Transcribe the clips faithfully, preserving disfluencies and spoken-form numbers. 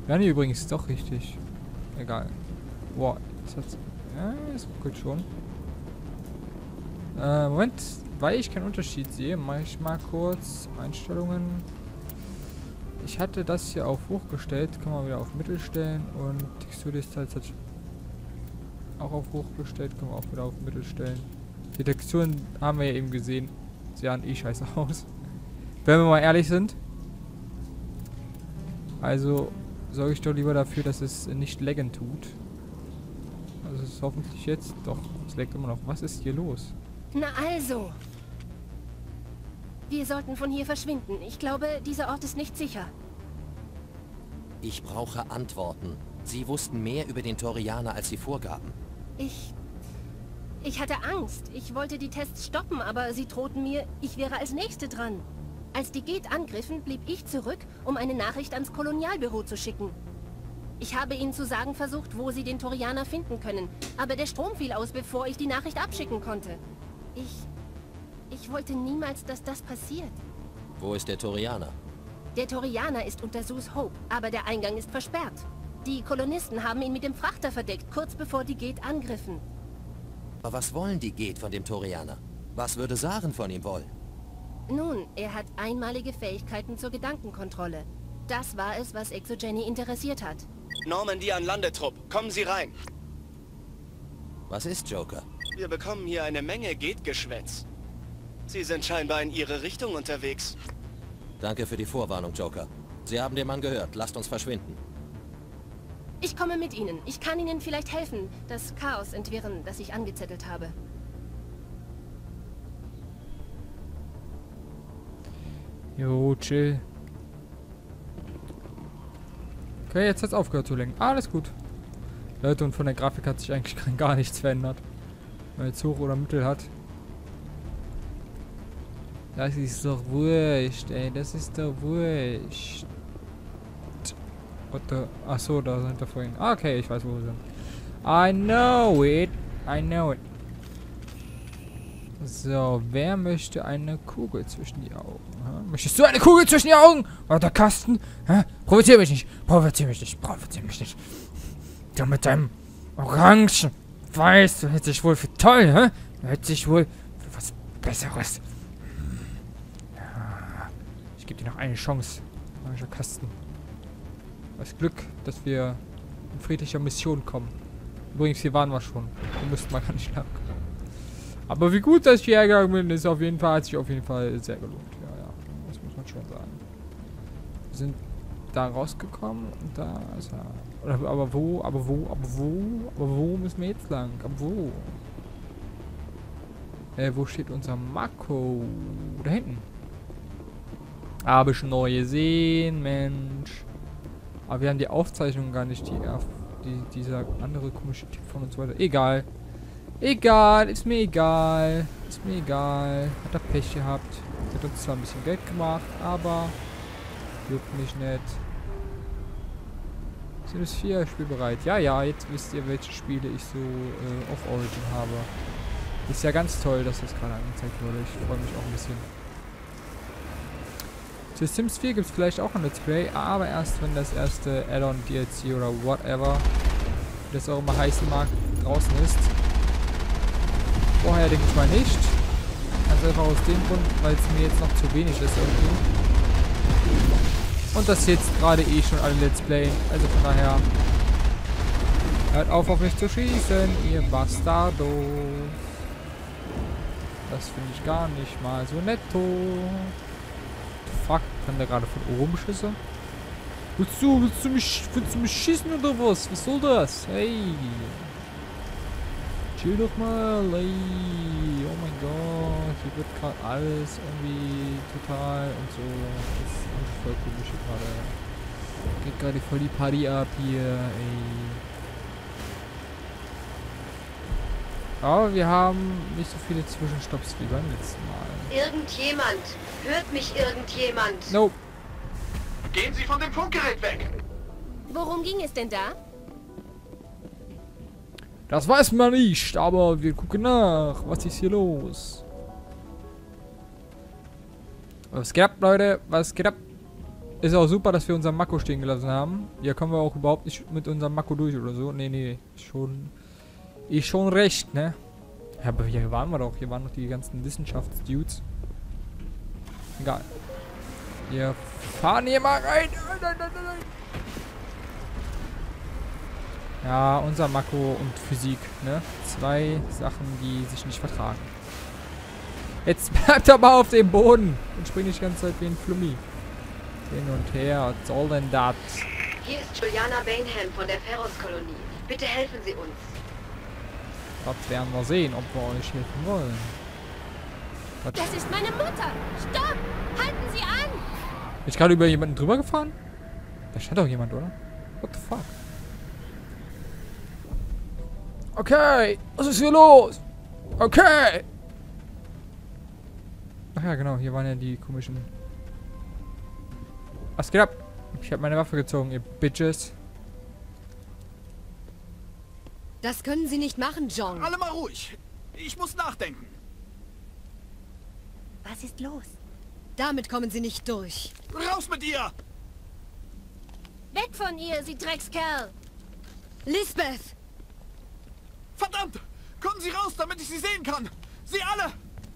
Ja, nee, übrigens doch richtig. Egal. Boah, das hat's. Ja, ist gut schon. Äh, Moment, weil ich keinen Unterschied sehe, mache ich mal kurz Einstellungen. Ich hatte das hier auf hoch gestellt, kann man wieder auf mittel stellen und Texturdistanz hat auch auf hoch gestellt, kann man auch wieder auf mittel stellen. Die Texturen haben wir ja eben gesehen, sehen eh scheiße aus. Wenn wir mal ehrlich sind. Also sorge ich doch lieber dafür, dass es nicht laggen tut. Also es ist hoffentlich jetzt. Doch, es laggt immer noch. Was ist hier los? Na also. Wir sollten von hier verschwinden. Ich glaube, dieser Ort ist nicht sicher. Ich brauche Antworten. Sie wussten mehr über den Torianer, als sie vorgaben. Ich... Ich hatte Angst. Ich wollte die Tests stoppen, aber sie drohten mir, ich wäre als Nächste dran. Als die Geth angriffen, blieb ich zurück, um eine Nachricht ans Kolonialbüro zu schicken. Ich habe ihnen zu sagen versucht, wo sie den Torianer finden können, aber der Strom fiel aus, bevor ich die Nachricht abschicken konnte. Ich... Ich wollte niemals, dass das passiert. Wo ist der Torianer? Der Torianer ist unter Zeus Hope, aber der Eingang ist versperrt. Die Kolonisten haben ihn mit dem Frachter verdeckt, kurz bevor die Geth angriffen. Aber was wollen die Geth von dem Torianer? Was würde Saren von ihm wollen? Nun, er hat einmalige Fähigkeiten zur Gedankenkontrolle. Das war es, was Exogeny interessiert hat. Normandy an Landetrupp, kommen Sie rein. Was ist Joker? Wir bekommen hier eine Menge Geth-Geschwätz. Sie sind scheinbar in Ihre Richtung unterwegs. Danke für die Vorwarnung, Joker. Sie haben den Mann gehört. Lasst uns verschwinden. Ich komme mit Ihnen. Ich kann Ihnen vielleicht helfen, das Chaos entwirren, das ich angezettelt habe. Jo, chill. Okay, jetzt hat's aufgehört zu lenken. Alles gut. Leute, und von der Grafik hat sich eigentlich gar nichts verändert. Wenn man jetzt hoch oder mittel hat. Das ist doch wurscht, ey. Das ist doch wurscht. Achso, da sind wir vorhin. Ah, okay, ich weiß, wo wir sind. I know it. I know it. So, wer möchte eine Kugel zwischen die Augen? Ha? Möchtest du eine Kugel zwischen die Augen? Oder Kasten? Ha? Provozier mich nicht. Provozier mich nicht. Provozier mich nicht. Du mit deinem Orangen. Weiß, du hältst dich wohl für toll, hä? Du hältst dich wohl für was Besseres. Ja. Ich gebe dir noch eine Chance. Orange Kasten. Das Glück, dass wir in friedlicher Mission kommen. Übrigens, hier waren wir schon. Wir müssten mal gar nicht lang kommen. Aber wie gut, dass ich hierher gegangen bin, ist auf jeden Fall, hat sich auf jeden Fall sehr gelohnt. Ja, ja, das muss man schon sagen. Wir sind da rausgekommen und da ist er. Oder, aber wo, aber wo, aber wo, aber wo müssen wir jetzt lang? Aber wo? Äh, wo steht unser Marco? Da hinten. Habe ich neue Seen, Mensch. Aber wir haben die Aufzeichnung gar nicht, die, die dieser andere komische Typ von uns weiter. Egal. Egal, ist mir egal. Ist mir egal. Hat er Pech gehabt. Hat uns zwar ein bisschen Geld gemacht, aber juckt mich nicht. Sind es vier spielbereit? Ja, ja, jetzt wisst ihr, welche Spiele ich so äh, auf Origin habe. Ist ja ganz toll, dass das gerade angezeigt wurde. Ich freue mich auch ein bisschen. Zu Sims vier gibt es vielleicht auch ein Let's Play, aber erst wenn das erste Add-on, D L C oder whatever, wie das auch immer heißen mag, draußen ist. Vorher denke ich mal nicht. Ganz einfach aus dem Grund, weil es mir jetzt noch zu wenig ist irgendwie. Und das jetzt gerade eh schon alle Let's Play. Also von daher, hört auf auf mich zu schießen, ihr Bastardo. Das finde ich gar nicht mal so netto. Fuck, kann der gerade von oben Schüsse? Willst du, willst du mich, willst du mich schießen oder was? Was soll das? Hey. Chill doch mal, ey. Oh mein Gott, hier wird gerade alles irgendwie total und so. Das ist irgendwie voll komisch hier gerade. Geht gerade voll die Party ab hier, ey. Aber wir haben nicht so viele Zwischenstopps wie beim letzten Mal. Irgendjemand. Hört mich irgendjemand? Nope. Gehen Sie von dem Funkgerät weg! Worum ging es denn da? Das weiß man nicht, aber wir gucken nach. Was ist hier los? Was geht ab, Leute? Was geht ab? Ist auch super, dass wir unseren Mako stehen gelassen haben. Hier kommen wir auch überhaupt nicht mit unserem Mako durch oder so. Nee, nee. Schon. Ist schon recht, ne? Ja, aber hier waren wir doch. Hier waren doch die ganzen Wissenschaftsdudes. Egal. Wir fahren hier mal rein. Nein, nein, nein, nein. Ja, unser Mako und Physik, ne? Zwei Sachen, die sich nicht vertragen. Jetzt bleibt er mal auf dem Boden und springt nicht die ganze Zeit wie ein Flummi. Hin und her, was soll denn das? Hier ist Juliana Bainham von der Ferros-Kolonie. Bitte helfen Sie uns. Das werden wir sehen, ob wir euch helfen wollen. Was? Das ist meine Mutter! Stopp! Halten Sie an! Bin ich gerade über jemanden drüber gefahren? Da stand doch jemand, oder? What the fuck? Okay, was ist hier los? Okay! Ach ja, genau, hier waren ja die komischen... Was geht ab? Ich habe meine Waffe gezogen, ihr Bitches. Das können Sie nicht machen, John. Alle mal ruhig. Ich muss nachdenken. Was ist los? Damit kommen Sie nicht durch. Raus mit ihr! Weg von ihr, Sie Dreckskerl! Lisbeth! Verdammt! Kommen Sie raus, damit ich Sie sehen kann! Sie alle!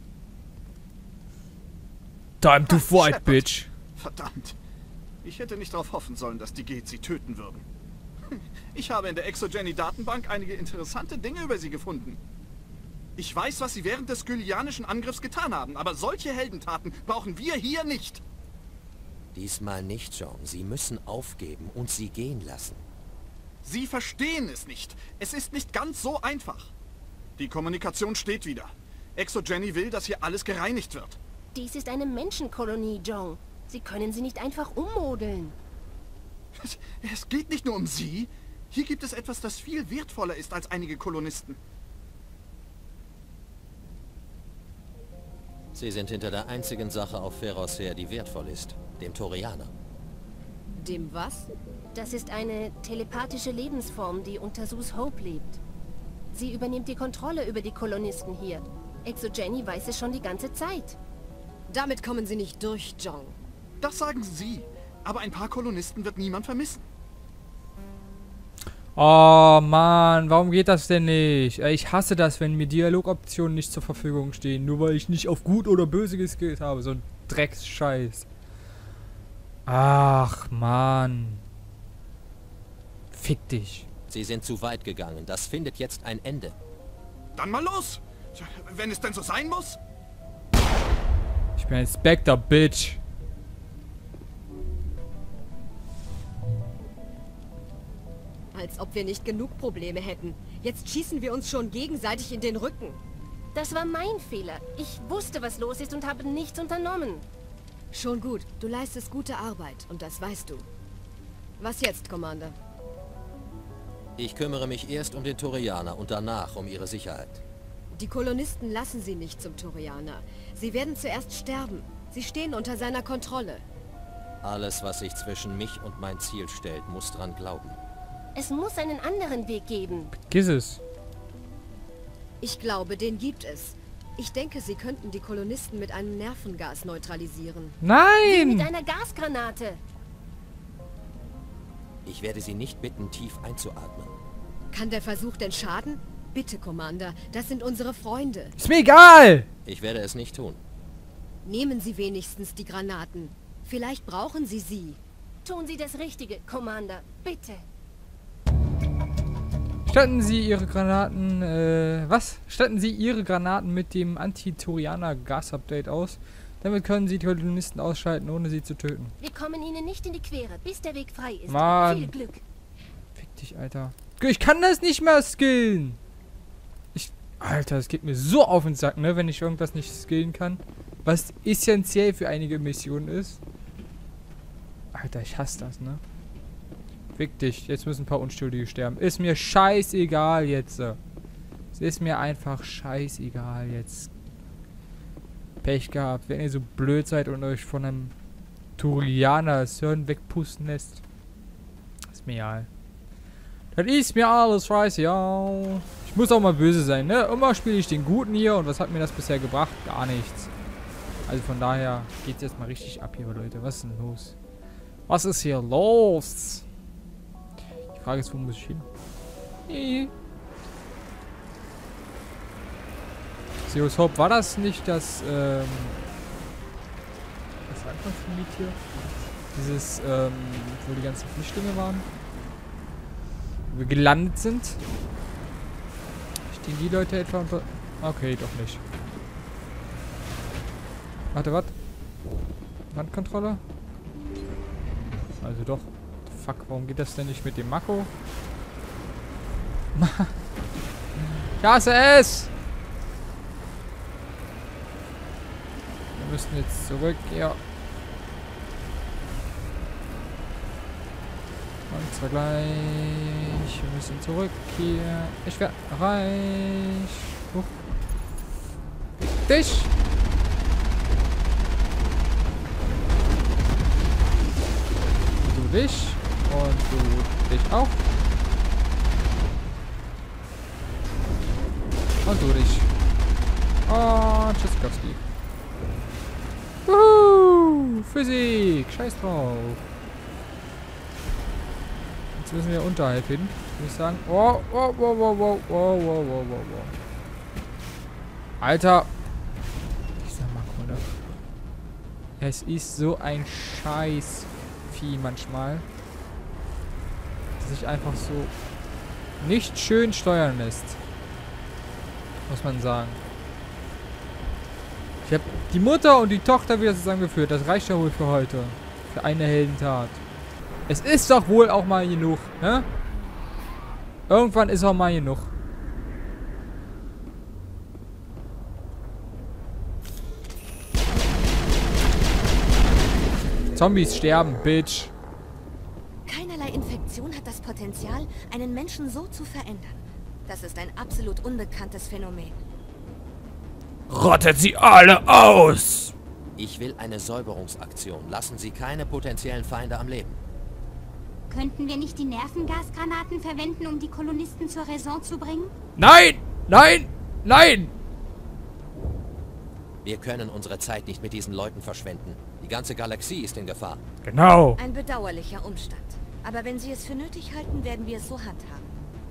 Time to Ah, fight, Shepard. bitch. Verdammt. Ich hätte nicht darauf hoffen sollen, dass die Geth sie töten würden. Ich habe in der Exogeny-Datenbank einige interessante Dinge über sie gefunden. Ich weiß, was sie während des skylianischen Angriffs getan haben, aber solche Heldentaten brauchen wir hier nicht. Diesmal nicht, John. Sie müssen aufgeben und sie gehen lassen. Sie verstehen es nicht. Es ist nicht ganz so einfach. Die Kommunikation steht wieder. Exogeny will, dass hier alles gereinigt wird. Dies ist eine Menschenkolonie, John. Sie können sie nicht einfach ummodeln. Es, es geht nicht nur um Sie. Hier gibt es etwas, das viel wertvoller ist als einige Kolonisten. Sie sind hinter der einzigen Sache auf Ferros her, die wertvoll ist. Dem Torianer. Dem was? Das ist eine telepathische Lebensform, die unter Sus Hope lebt. Sie übernimmt die Kontrolle über die Kolonisten hier. Exogeny weiß es schon die ganze Zeit. Damit kommen Sie nicht durch, John. Das sagen Sie. Aber ein paar Kolonisten wird niemand vermissen. Oh Mann, warum geht das denn nicht? Ey, ich hasse das, wenn mir Dialogoptionen nicht zur Verfügung stehen, nur weil ich nicht auf gut oder böse geskillt habe. So ein Drecksscheiß. Ach Mann. Fick dich. Sie sind zu weit gegangen. Das findet jetzt ein Ende. Dann mal los. Wenn es denn so sein muss. Ich bin ein Spectre, Bitch. Als ob wir nicht genug Probleme hätten. Jetzt schießen wir uns schon gegenseitig in den Rücken. Das war mein Fehler. Ich wusste, was los ist und habe nichts unternommen. Schon gut. Du leistest gute Arbeit und das weißt du. Was jetzt, Commander? Ich kümmere mich erst um den Torianer und danach um ihre Sicherheit. Die Kolonisten lassen sie nicht zum Torianer. Sie werden zuerst sterben. Sie stehen unter seiner Kontrolle. Alles, was sich zwischen mich und mein Ziel stellt, muss dran glauben. Es muss einen anderen Weg geben. Giss es. Ich glaube, den gibt es. Ich denke, sie könnten die Kolonisten mit einem Nervengas neutralisieren. Mit Nein! einer Gasgranate. Ich werde Sie nicht bitten, tief einzuatmen. Kann der Versuch denn schaden? Bitte, Commander, das sind unsere Freunde. Ist mir egal! Ich werde es nicht tun. Nehmen Sie wenigstens die Granaten. Vielleicht brauchen Sie sie. Tun Sie das Richtige, Commander. Bitte. Statten Sie Ihre Granaten, äh, was? Statten Sie Ihre Granaten mit dem Anti-Torianer-Gas-Update aus. Damit können Sie die Kolonisten ausschalten, ohne sie zu töten. Wir kommen Ihnen nicht in die Quere, bis der Weg frei ist. Mann. Viel Glück. Fick dich, Alter. Ich kann das nicht mehr skillen. Ich, Alter, es geht mir so auf den Sack, ne, wenn ich irgendwas nicht skillen kann. Was essentiell für einige Missionen ist. Alter, ich hasse das, ne? Fick dich. Jetzt müssen ein paar Unschuldige sterben. Ist mir scheißegal jetzt. Es ist mir einfach scheißegal jetzt. Pech gehabt. Wenn ihr so blöd seid und euch von einem Turianer das Hirn wegpusten lässt. Ist mir egal. Das ist mir alles scheiße, ja. Ich muss auch mal böse sein, ne? Immer spiele ich den Guten hier. Und was hat mir das bisher gebracht? Gar nichts. Also von daher geht's jetzt mal richtig ab hier, Leute. Was ist denn los? Was ist hier los? Die Frage ist, wo muss ich hin? Nee. Zeus Hope, war das nicht das, ähm... das Anfangsgebiet hier? Dieses, ähm, wo die ganzen Flüchtlinge waren? Wo wir gelandet sind? Stehen die Leute etwa unter... Okay, doch nicht. Warte, was? Landkontrolle? Also doch. Fuck, warum geht das denn nicht mit dem Mako? Ich hasse es! Wir müssen jetzt zurück, ja. Und zwar gleich. Wir müssen zurück hier. Ich werde reich. Huch. Dich! Du dich. Und du dich auch. Und du dich. Und Tschüssikowski. Wuhu! Physik! Scheiß drauf. Jetzt müssen wir unterhalb hin, würde ich sagen. Oh, oh, oh, oh, oh, oh, oh, oh, oh, oh. Alter! Dieser Makro, ne? Es ist so ein scheiß Vieh manchmal. Das sich einfach so nicht schön steuern lässt. Muss man sagen. Ich habe die Mutter und die Tochter wieder zusammengeführt. Das reicht ja wohl für heute. Für eine Heldentat. Es ist doch wohl auch mal genug, ne? Irgendwann ist auch mal genug. Zombies sterben, Bitch. Keinerlei Infektion hat das Potenzial, einen Menschen so zu verändern. Das ist ein absolut unbekanntes Phänomen. Rottet sie alle aus! Ich will eine Säuberungsaktion. Lassen Sie keine potenziellen Feinde am Leben. Könnten wir nicht die Nervengasgranaten verwenden, um die Kolonisten zur Raison zu bringen? Nein! Nein! Nein! Wir können unsere Zeit nicht mit diesen Leuten verschwenden. Die ganze Galaxie ist in Gefahr. Genau. Ein bedauerlicher Umstand. Aber wenn Sie es für nötig halten, werden wir es so handhaben.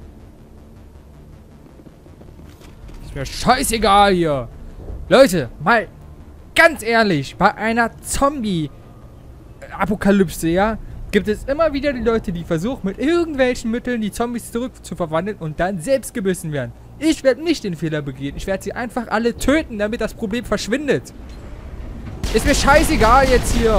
Ist mir scheißegal hier. Leute, mal ganz ehrlich, bei einer Zombie-Apokalypse, ja, gibt es immer wieder die Leute, die versuchen, mit irgendwelchen Mitteln die Zombies zurückzuverwandeln und dann selbst gebissen werden. Ich werde nicht den Fehler begehen. Ich werde sie einfach alle töten, damit das Problem verschwindet. Ist mir scheißegal jetzt hier.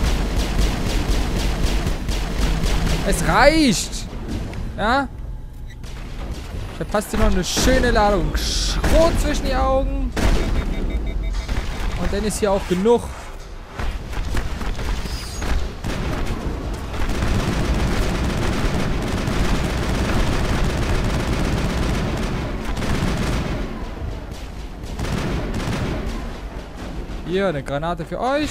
Es reicht. Ja? Ich verpasst hier noch eine schöne Ladung Schrot zwischen die Augen. Und dann ist hier auch genug. Hier, eine Granate für euch.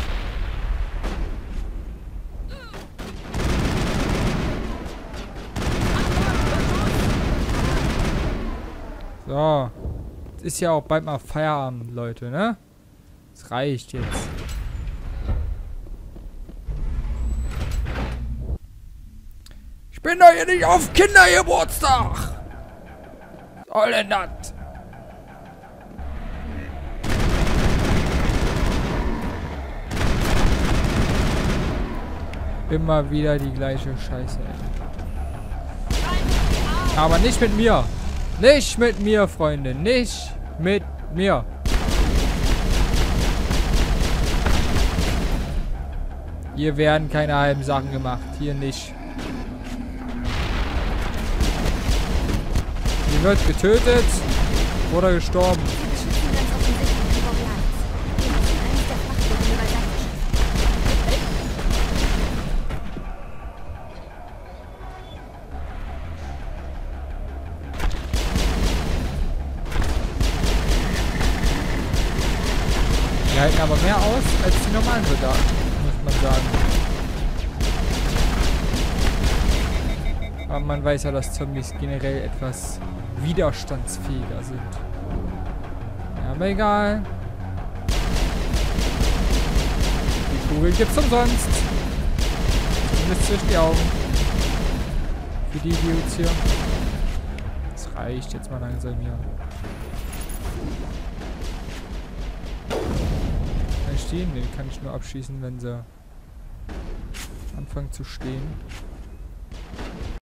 So. Jetzt ist ja auch bald mal Feierabend, Leute, ne? Es reicht jetzt. Ich bin doch hier nicht auf Kindergeburtstag! Was soll denn das? Immer wieder die gleiche Scheiße, ey. Aber nicht mit mir. Nicht mit mir, Freunde. Nicht mit mir. Hier werden keine halben Sachen gemacht. Hier nicht. Hier wird getötet oder gestorben. Die halten aber mehr aus als die normalen Soldaten, muss man sagen. Aber man weiß ja, dass Zombies generell etwas widerstandsfähiger sind. Ja, aber egal. Die Kugel gibt's umsonst. Mist zwischen die Augen. Für die Idiots hier. Das reicht jetzt mal langsam hier. Kann ich stehen? Ne, kann ich nur abschießen, wenn sie anfangen zu stehen.